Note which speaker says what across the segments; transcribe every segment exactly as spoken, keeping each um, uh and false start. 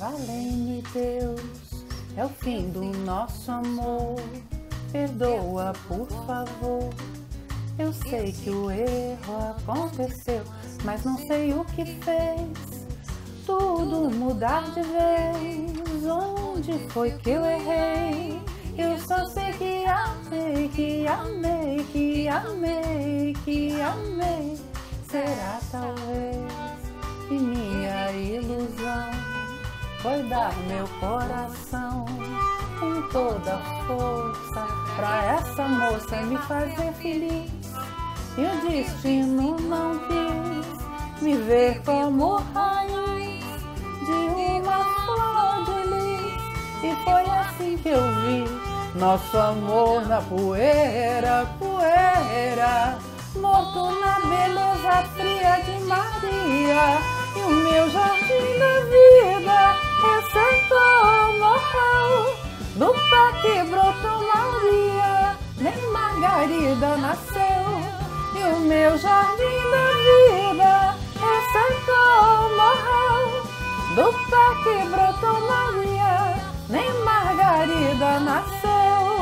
Speaker 1: Valei-me Deus, é o fim do nosso amor. Perdoa, por favor. Eu sei que o erro aconteceu, mas não sei o que fez tudo mudar de vez. Onde foi que eu errei? Eu só sei que amei, que amei, que amei, que amei. Será talvez que minha ilusão foi dar meu coração com toda a força pra essa moça me fazer feliz. E o destino não quis me ver como raiz de uma flor de lis. E foi assim que eu vi nosso amor na poeira, poeira, morto na beleza fria de Maria. E o meu jardim da vida receitou, morreu, do pé que brotou Maria, nem Margarida nasceu. E o meu jardim da vida receitou, morreu, do pé que brotou Maria, nem Margarida nasceu.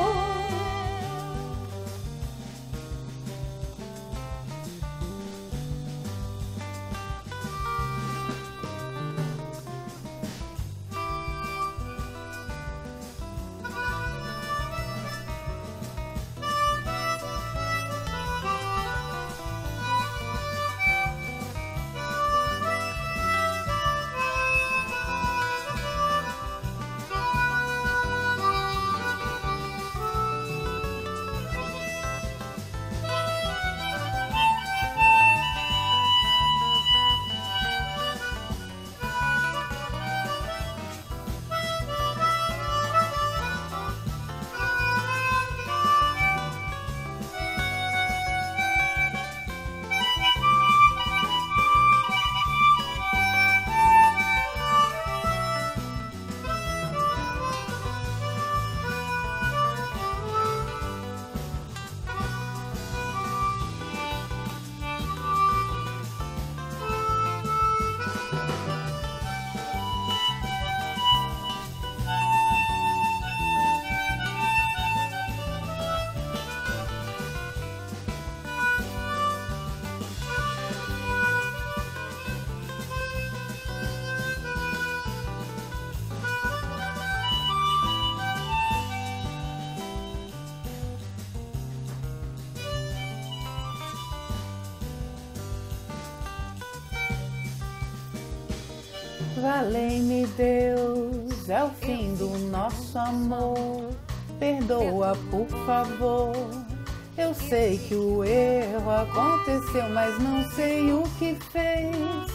Speaker 1: Valei-me Deus, é o fim do nosso amor. Perdoa, por favor. Eu sei que o erro aconteceu, mas não sei o que fez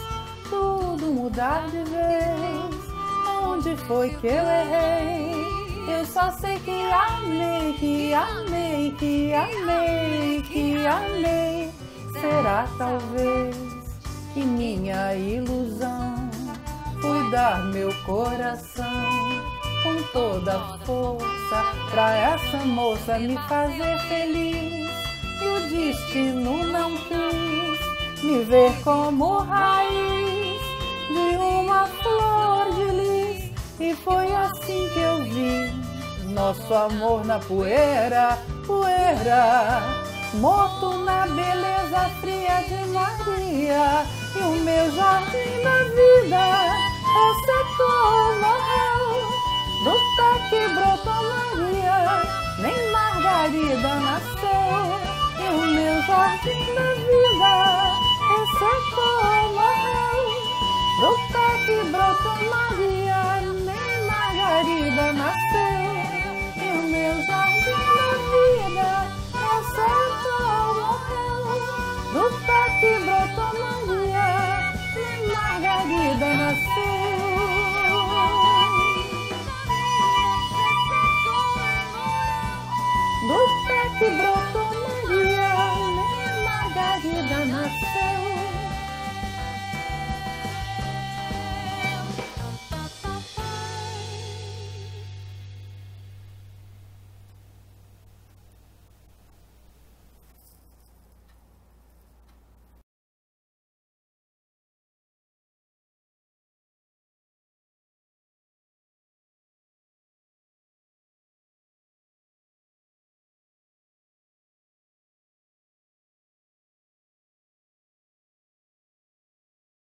Speaker 1: tudo mudar de vez. Onde foi que eu errei? Eu só sei que amei, que amei, que amei, que amei. Será talvez que minha ilusão fui dar meu coração com toda a força pra essa moça me fazer feliz. E o destino não quis me ver como raiz de uma flor de lis. E foi assim que eu vi nosso amor na poeira, poeira, morto na beleza fria de Maria. E o meu jardim da vida receitou, morreu, do pé que brotou Maria, nem Margarida nasceu. E o meu jardim da vida receitou, morreu, do pé que brotou Maria, nem Margarida nasceu.